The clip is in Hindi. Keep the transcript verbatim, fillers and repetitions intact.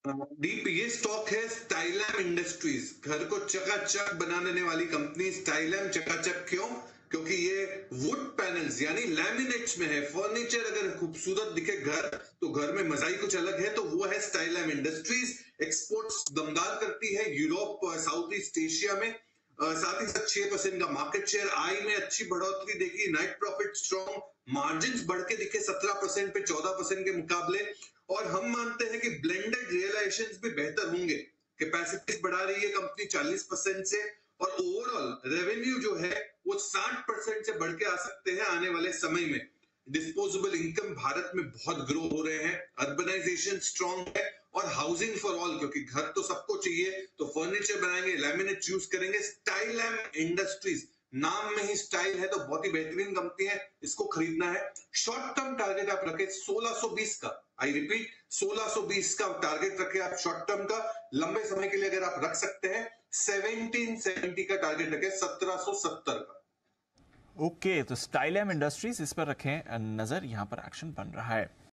दीप, ये स्टॉक है स्टाइलैम इंडस्ट्रीज, घर को चकाचक बनाने वाली कंपनी स्टाइलैम। चकाचक क्यों? क्योंकि ये वुड पैनल्स यानी लैमिनेट्स में है। फर्नीचर अगर खूबसूरत दिखे घर, तो घर में मजा ही कुछ अलग है, तो वो है स्टाइलैम इंडस्ट्रीज। एक्सपोर्ट्स दमदार करती है यूरोप, साउथ ईस्ट एशिया में। अ, साथ ही साथ छह परसेंट का मार्केट शेयर, आय में अच्छी बढ़ोतरी देखी, नेट प्रॉफिट स्ट्रॉन्ग, मार्जिन्स बढ़ के दिखे सत्रह परसेंट पे चौदह परसेंट के मुकाबले। और हम मानते हैं कि ब्लेंडेड रियलाइजेशंस भी बेहतर होंगे। कैपेसिटीज बढ़ा रही है कंपनी चालीस परसेंट से, और ओवरऑल रेवेन्यू जो है वो साठ परसेंट से बढ़ के आ सकते हैं आने वाले समय में। डिस्पोजेबल इनकम भारत में बहुत ग्रो हो रहे हैं, अर्बनाइजेशन स्ट्रांग है, और हाउसिंग फॉर ऑल, क्योंकि घर तो सबको चाहिए, तो फर्नीचर बनाएंगे, लैमिनेट यूज करेंगे। स्टाइल एंड इंडस्ट्रीज, नाम में ही स्टाइल है, तो बहुत ही बेहतरीन कंपनी है, इसको खरीदना है। शॉर्ट टर्म टारगेट आप रखें सोलह सौ बीस का। आई रिपीट, सोलह सौ बीस का टारगेट रखे आप शॉर्ट टर्म का। लंबे समय के लिए अगर आप रख सकते हैं, सत्रह सौ सत्तर का टारगेट रखे, सत्रह सौ सत्तर का। ओके, तो स्टाइलम इंडस्ट्रीज, इस पर रखें नजर, यहां पर एक्शन बन रहा है।